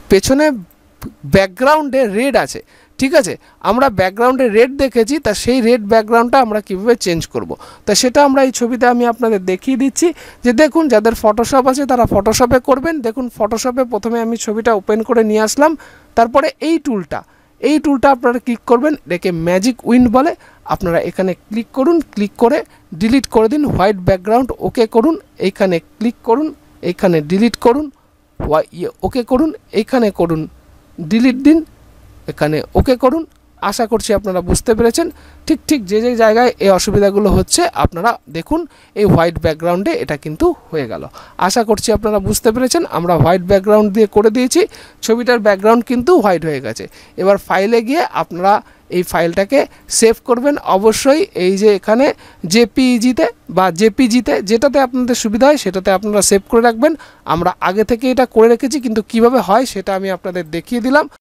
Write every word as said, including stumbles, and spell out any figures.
পেছনে ব্যাকগ্রাউন্ডে রেড আছে, ঠিক আছে, আমরা ব্যাকগ্রাউন্ডে রেড দেখেছি, তা সেই রেড ব্যাকগ্রাউন্ডটা আমরা কীভাবে চেঞ্জ করব, তা সেটা আমরা এই ছবিতে আমি আপনাদের দেখিয়ে দিচ্ছি। যে দেখুন, যাদের ফটোশপ আছে তারা ফটোশপে করবেন। দেখুন, ফটোশপে প্রথমে আমি ছবিটা ওপেন করে নিয়ে আসলাম, তারপরে এই টুলটা এই টুলটা আপনারা ক্লিক করবেন, এটাকে ম্যাজিক উইন্ড বলে। আপনারা এখানে ক্লিক করুন, ক্লিক করে ডিলিট করে দিন হোয়াইট ব্যাকগ্রাউন্ড, ওকে করুন, এইখানে ক্লিক করুন, এইখানে ডিলিট করুন, ওকে করুন, এইখানে করুন ডিলিট দিন, এখানে ওকে করুন। আশা করছি আপনারা বুঝতে পেরেছেন। ঠিক ঠিক যে যে জায়গায় এই অসুবিধাগুলো হচ্ছে আপনারা দেখুন, এই হোয়াইট ব্যাকগ্রাউন্ডে এটা কিন্তু হয়ে গেল। আশা করছি আপনারা বুঝতে পেরেছেন। আমরা হোয়াইট ব্যাকগ্রাউন্ড দিয়ে করে দিয়েছি, ছবিটার ব্যাকগ্রাউন্ড কিন্তু হোয়াইট হয়ে গেছে। এবার ফাইলে গিয়ে আপনারা এই ফাইলটাকে সেভ করবেন অবশ্যই, এই যে এখানে জেপিইজিতে বা জেপিজিতে, যেটাতে আপনাদের সুবিধা হয় সেটাতে আপনারা সেভ করে রাখবেন। আমরা আগে থেকে এটা করে রেখেছি, কিন্তু কিভাবে হয় সেটা আমি আপনাদের দেখিয়ে দিলাম।